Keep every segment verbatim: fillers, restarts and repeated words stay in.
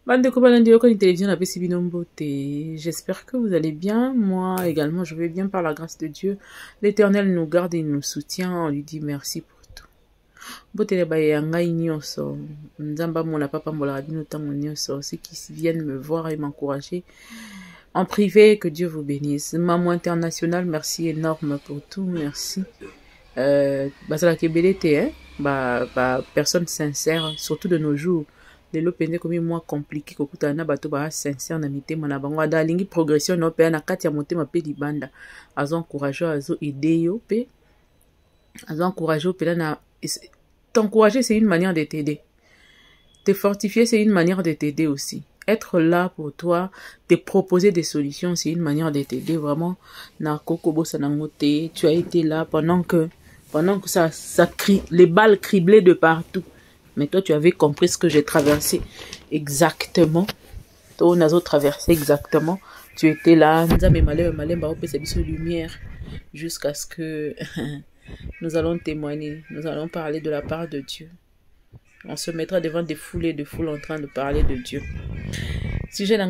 Bande de Kobalandi, une télévision à Pessibinomboté. J'espère que vous allez bien. Moi également, je vais bien par la grâce de Dieu. L'Éternel nous garde et nous soutient. On lui dit merci pour tout. Botele bayanga inyoso. Nzamba mona papa molarabino tango nyoso. Ceux qui viennent me voir et m'encourager en privé, que Dieu vous bénisse. Maman internationale, merci énorme pour tout. Merci. Euh, bah, c'est la kebelete, hein. Bah, bah, personne sincère, surtout de nos jours. Les lots pendant comme moi compliqué que kuta na bato ba sincère na mitema na bango ada lingi progression no pe na kati ya motema pe libanda azo encourager azo aider yo pe azo encourager pe na t'encourager. C'est une manière de t'aider, te fortifier c'est une manière de t'aider aussi, être là pour toi, te proposer des solutions c'est une manière de t'aider vraiment. Na kokobo sanangote, tu as été là pendant que pendant que ça ça crie les balles criblaient de partout. Mais toi, tu avais compris ce que j'ai traversé exactement. Toi, on a traversé exactement. Tu étais là. Lumière. Jusqu'à ce que nous allons témoigner. Nous allons parler de la part de Dieu. On se mettra devant des foulées de foules en train de parler de Dieu. Si j'ai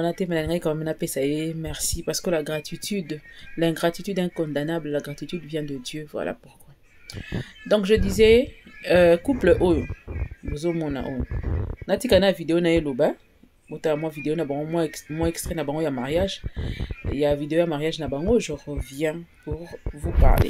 merci. Parce que la gratitude, l'ingratitude incondamnable, la gratitude vient de Dieu. Voilà pourquoi. Donc, je disais... Euh, couple oyo bozomona oyo natika na vidéo na eloba mota moi vidéo na bango moi moi extrait na bango ya mariage, il y a vidéo ya mariage na bango. Je reviens pour vous parler.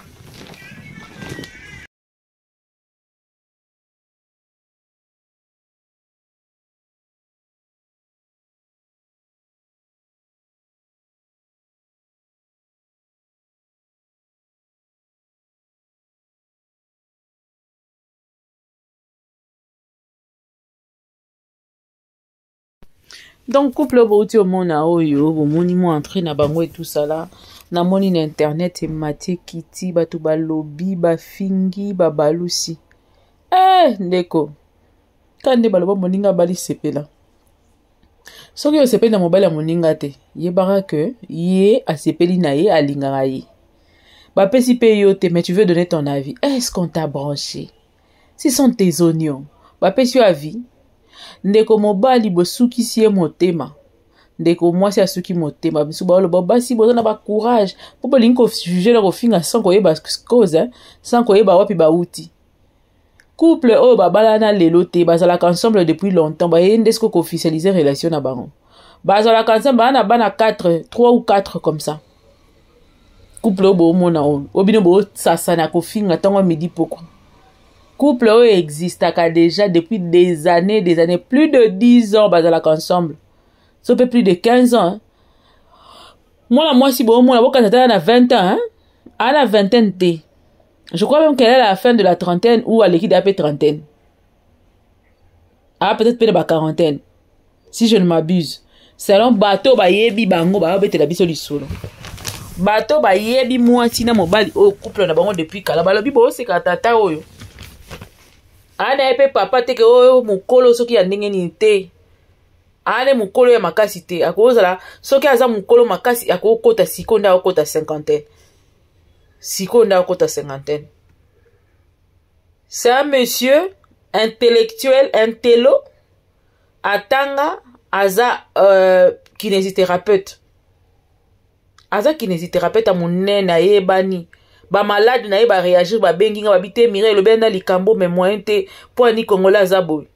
Donc couple bauti au mona oyo bomoni mo entré na bango et tout ça là na moni na internet et maté kiti batu ba lobby ba fingi ba balusi eh ndeko kande baloba moninga bali sepela soki yo sepeli na mobali ya moninga te yebaka que ye asepeli na ye alingaka ye ba pesi pe yo te, mais tu veux donner ton avis. Est-ce qu'on t'a branché? Ce sont tes oignons ba pesi yo avis. Ndeko mobali bosukisi ye motema ndeko mwasi asuki motema biso ba loba basi bozana ba courage po bolingi ko juger ko finga sans koyeba cause hein, sans koyeba wapi ba uti couple o babala na lelo te bazala ensemble depuis longtemps ba yende ce ko officialiser relation na bango bazala ensemble bana bana quatre trois ou quatre comme ça couple o bo mona o obino bo sasana ko finga tango midi poko. Couple eux existe déjà depuis des années, des années, plus de dix ans, bazala ensemble. Ça fait plus de quinze ans. Hein? Moi, moi, si bon, moi, quand elle a vingt ans, hein? Elle a vingtaine T. Je crois même qu'elle est à la fin de la trentaine ou à l'équipe de la trentaine. Ah, peut-être peut-être la quarantaine. Si je ne m'abuse. Selon bateau, ba yebi bango, ba bete la biso li solo. Bateau, ba yebi moi, tina mobile, oh, couple, na bango depuis kala. Ba lobi, bo, c'est katata, oyo. Ana epe papa teke oyo mukolo soki ya ndenge ni te. Ane mukolo ya makasi te. Akozala soki aza mukolo makasi akokota sikonda akokota cinquantaine. Sikonda akokota cinquantaine. C'est un monsieur intellectuel, intello, atanga aza euh, kinésithérapeute. Aza kinésithérapeute a monene na yebani. Ba malade na ye ba réagir ba bengi nga ba bité mire le bena likambo mais moyen te po ni kongola zabo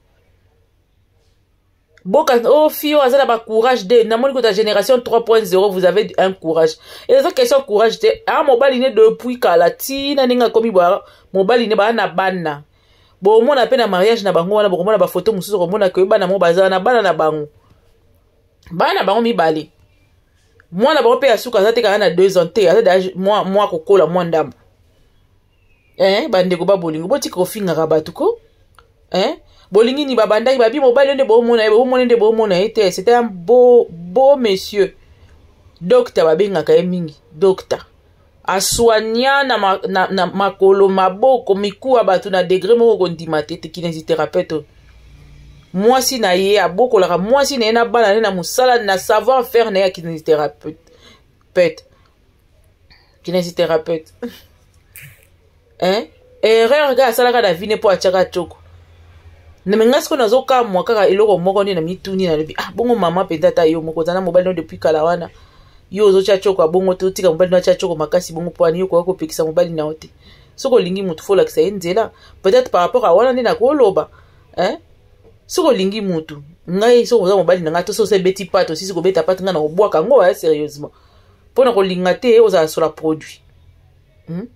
boka oh fio azala ba courage de na moni ko ta génération trois point zéro vous avez un courage et ça question courage te ah mobali ne depuis kala tina ninga komi ba mobali ne ba na bana bo mona pe na mariage na bango wana bo mona ba photo mususu ko mona ke bana mo bazana na bana na bango bana bango mi bali. Moi na bango pe asuka za te kana na deux ans te ata d'âge moi moi kokola moi ndamba eh bande ko ba bolingo boti ko finga ka batu ko eh bolingi ni babanda ki babi mobile nde bo mona bo mona nde bo mona ete c'était un beau beau monsieur docteur babenga ka mingi docteur aswanya na ma, na, na makolo maboko mikuwa batu na degré moko kondima te te kinésithérapeute. Moi si na ye abokolaka moi si na na bana na musala na savoir faire na ya kinésithérapeute pète kinésithérapeute hein erreur ga sala ka na vie ne po achaka choko mais ngas ko nazo ka moi kaka eloko moko ni na mituni na lebi ah bongo mama penda ta yo moko zana mobile no depuis kala wana yo zo cha choko bongo to tika mobile no cha choko makasi bongo poani yo ko ko pekisa mobile na ote soko lingi mutu fola kisa enzela peut-être par rapport à wana ni na ko loba hein soko lingi mutu ngai soko za mobile na ngato so se beti pato si soko beta pato ngana obwaka ngo ya sérieusement pona ko linga te oza sur la produit hmm?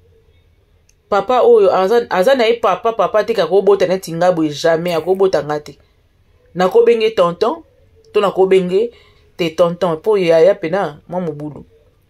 Papa oyo azan azana e papa papa te ka ko bota na tingabo jamais akobota ngate na ko benge tonton to na ko benge te tonton po ya ya pena moi mobulu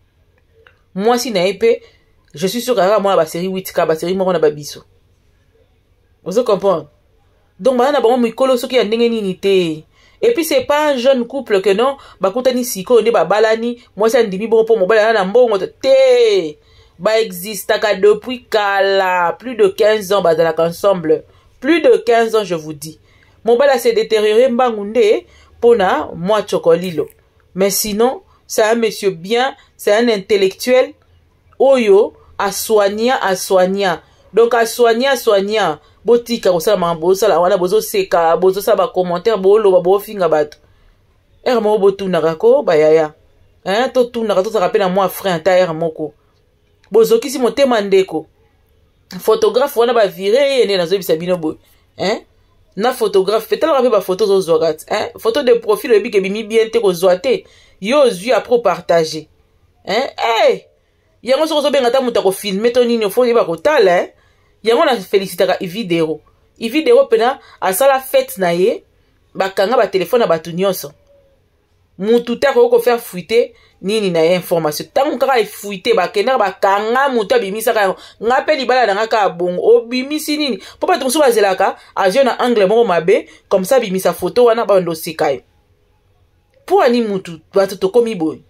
moi si na epé je suis sûr que moi ba série huit ka ba série mo na ba biso vous comprenez donc bana na bango mikolo soki ya ndenge nini te et puis c'est pas un jeune couple que non ba kutani siko nde ba balani moi ça ndimi bon po mobala na mbongo te ba existaka depuis kala plus de quinze ans bazalaka ensemble plus de quinze ans je vous dis mobala s'est détérioré mbangunde pona moi chokolilo mais sinon c'est un monsieur bien c'est un intellectuel oyo a soigner a soigner donc a soigner a soigner botika ko sala mambo sala wana bozo seka bozo sala ba commentaire bolo ba bo finga bato er mo botuna kako ba yaya hein to tuna ka to sa rappelle moi frère ta er moko bozo kisi motema ndeko photographe wana ba virer ene na zo bisa bino boy hein na photographe peut-être rappelle ba photo zo zogat hein photo de profil et bi ke bimi bien te ko zoate yo zui après partager hein eh yango soko zo benga ta muta ko filmer to nini fo yeba ko tala hein yango na félicitaka Ividero Ividero pena asala fête na ye bakanga ba téléphone na batu nyonso mutu ta ko faire fuiter nini na information tango kaka fuiter bakenda bakanga mutu abimisa ka ngape libala na ngaka bongo obimisi nini po ba tonso bazelaka agio na angle moko mabe comme ça bimisa photo wana ba ndo sikayo po ani mutu batu to komi boy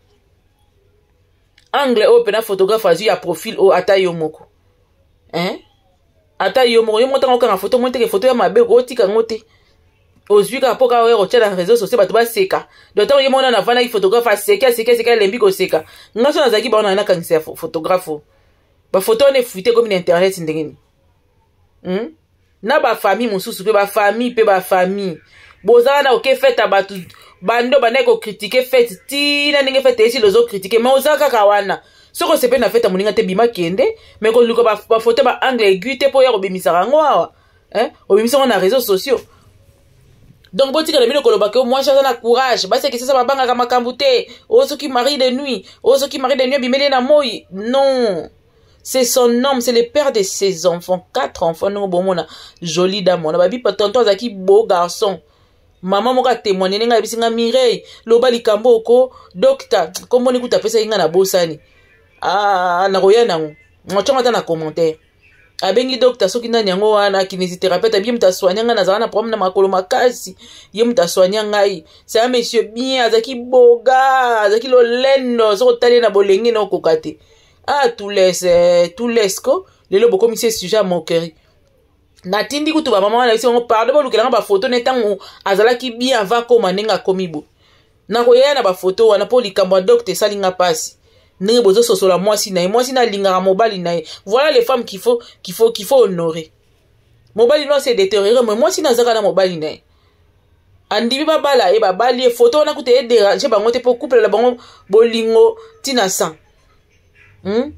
angle o pena photographe azu ya profil o ata yo moko hein ata yo moko yo mota ngaka photo monte ke photo ya mabe ko tika ngote ozwi ka poka we rocha na réseaux sociaux bato ba seka d'autant yo mona na vana ki photographe seka seka seka lembi ko seka ngaso na zaki ba ona na kanisa photographe ba photo ne fuite comme internet ndengeni hmm na ba famille mususu pe ba famille pe ba famille bozana na oke fete batu bando bana ko critiquer fete ti na ndenge fete esi lozo critiquer mais ozaka ka wana soko sepe na fete moninga te bima kende mais ko luko ba ba photo ba angle aigu te po ya ko bimisa rango awa hein obimisa na réseaux sociaux donc botika na bino ko lobaka moi chance na courage ba c'est que ça ba banga ka makambu te ozo ki mari de nuit ozo ki mari de nuit bimele na moi non c'est son homme c'est le père de ses enfants quatre enfants no bomona joli dame on ba bi tonton zaki beau garçon maman moka témoigner nga bisinga Mireille loba likambo ko docteur kombo ni kuta pesa inga na bosani ah na roya nango mochonga ta na commentaire abengi docteur soki ndani yango wana kinésithérapeute bien mutasoigner nga na zana problème na makolo makasi ye mutasoigner ngai c'est un monsieur bien azaki boga azaki lolendo soko tali na bolenge na kokate ah tout laisse tout laisse ko lelo boko mise sujet moquerie natindi kutu ba mama na bisi ngo pardon ba lukela ba photo netango azalaki bien avant ko manenga komibo na ko yena ba photo wana po likambo docteur salinga pasi ndenge bozo sosola mwasi na mwasi na lingara mobali na voilà les femmes qu'il faut qu'il faut qu'il faut honorer mobali no c'est détérioré mais mwasi na zaka na mobali na andi ba bala e ba bali photo na kute déranger bango te po couple la bango bolingo tina sang hmm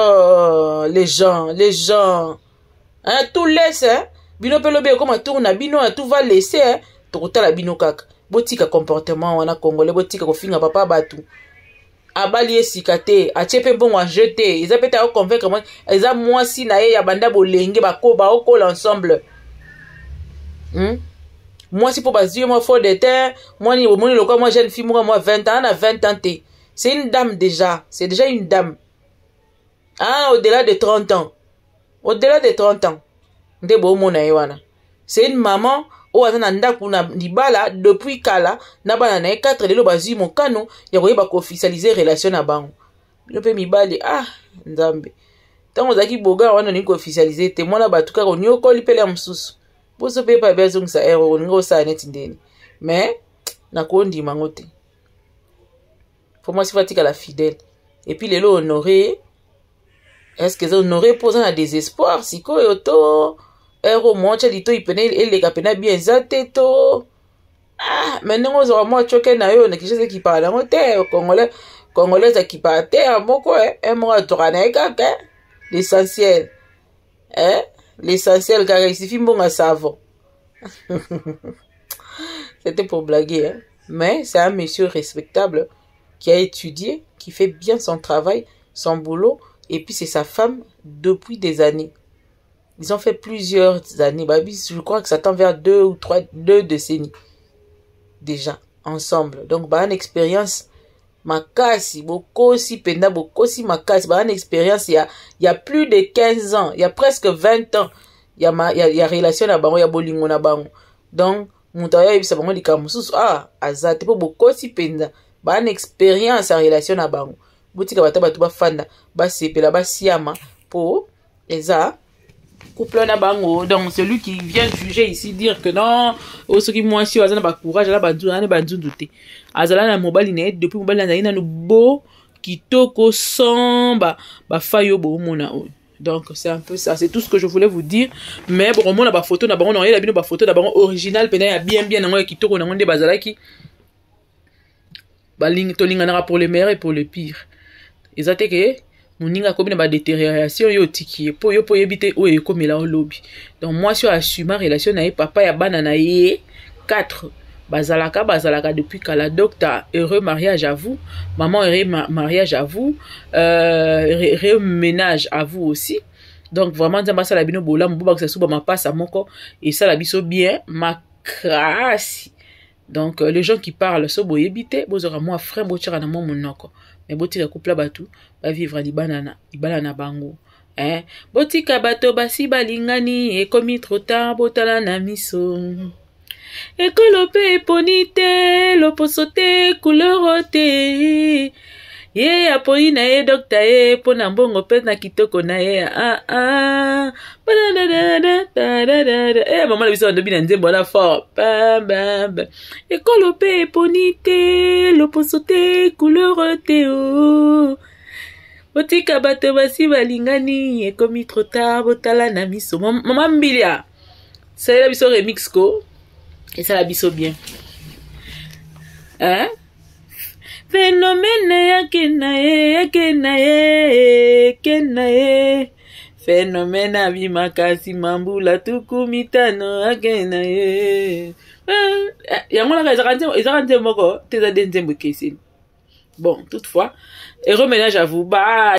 oh les gens les gens hein tout laisse hein bino pelobe comme tourna bino tout va laisser hein to la bino kaka botika comportement wana congolais botika ko finga papa batu abali esikate achepe mbongo a jeter ils appellent à convaincre moi ils a moi si na ya banda bolenge ba ko ba ko l'ensemble hmm moi si pour baser moi fort de terre moi ni moi le moi jeune fille moi vingt ans à vingt ans té c'est une dame déjà c'est déjà une dame ah au-delà de trente ans au-delà de trente ans nde bo mona yewana c'est une maman o azana ndaku na libala depuis kala na bana na quatre lelo bazui mokano ya koyeba ko officialiser relation na bango bino pe mibali ah nzambe tango zaki boga wana ni ko officialiser te mona batuka ko nyoko lipele msusu boso pe pa bezo ngsa ero ngo sa net ndeni mais na ko ndima ngote pour moi c'est fatika la fidèle et puis lelo honorer est-ce que ça honorer pose un désespoir siko yoto ero mocha lito ipene elega pena bien zate to ah maintenant on aura moi choqué na yo na quelque qui parle en terre congolais congolais qui parle terre moko eh moi torana kaka l'essentiel hein l'essentiel car il suffit bon à savon. C'était pour blaguer hein, mais c'est un monsieur respectable qui a étudié, qui fait bien son travail, son boulot, et puis c'est sa femme depuis des années. Ils ont fait plusieurs années, je crois que ça tend vers deux ou trois, deux décennies déjà ensemble. Donc bah une expérience makasi, bokosi penda bokosi makasi, bah une expérience il y a il y a plus de quinze ans, il y a presque vingt ans, il y a ma il y a, il y a relation na bango, il y a bolingo na bango. Donc mutaya yebisa bango likamususu ah azate po bokosi penda. Ba une expérience en relation na bango butika bata batu ba fanda ba sepela ba siama pour eza couple na bango. Donc celui qui vient juger ici dire que non o soki mwasi azana ba courage la ba nzuna ba nzunduté azala na mobali ne depuis mobali na ina no beau kitoko somba ba fayo bo mona o. Donc c'est un peu ça, c'est tout ce que je voulais vous dire. Mais bon on a ba photo na bango na yela bino ba photo na bango original pena ya bien bien na kitoko na ngonde bazalaki baling tolinganaka pour le meilleur et pour le pire. Ezate ke moninga komi na ba détérioration yo tiki po yo po yebite o e komela o lobby. Donc moi si assume relation na ye papa ya bana na ye quatre bazalaka bazalaka depuis kala docteur heureux mariage à vous, maman heureux mariage à vous, euh heureux ménage à vous aussi. Donc vraiment nzamba sala bino bola mboba que ça suba ma passe à moko et ça la biso bien ma crasse. Donc euh, les gens qui parlent so boyebite bozora moi frère botira na mon monoko mais botika couple batu ba vivre libanana ibalana bango hein botika bato basi balingani e komi trop tard botala na miso ekolo pe ponite loposo te couleur te ye aponi na ye docteur ye pona mbongo pe na kitoko na ye ah ah eh maman biso ndobi na nzembo la fort bam bam ekolo pe ponite loposo te couleur te o botika bato basi balingani ekomi trop tard botala na miso maman mbilia c'est la biso remix ko et ça la biso bien hein phénomène ya kenae ya kenae kenae phénomène abi makasi mambula tukumitano ya kenae yango la ezakante ezakante moko teza denzembo kesini bon toutefois et reménage à vous bye.